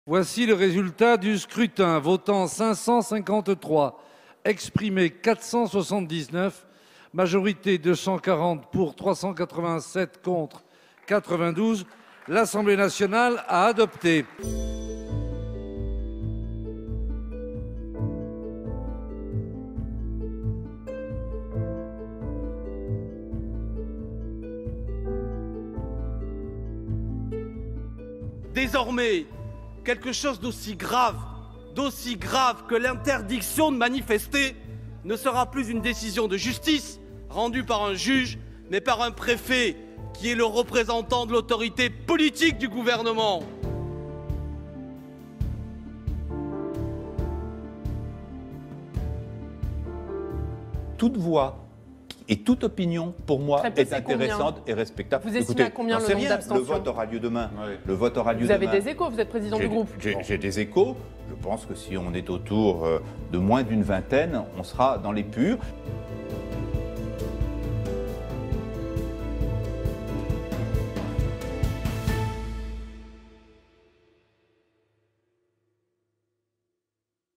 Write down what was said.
Voici le résultat du scrutin. Votant 553, exprimé 479, majorité 240 pour 387 contre 92. L'Assemblée nationale a adopté. Désormais, quelque chose d'aussi grave que l'interdiction de manifester ne sera plus une décision de justice rendue par un juge, mais par un préfet qui est le représentant de l'autorité politique du gouvernement. Toute voix et toute opinion, pour moi, est intéressante et respectable. Vous estimez à combien le nombre d'abstentions? Le vote aura lieu demain. Oui. Le vote aura lieu demain. Vous avez demain. des échos, vous êtes président du groupe. J'ai des échos. Je pense que si on est autour de moins d'une vingtaine, on sera dans les purs.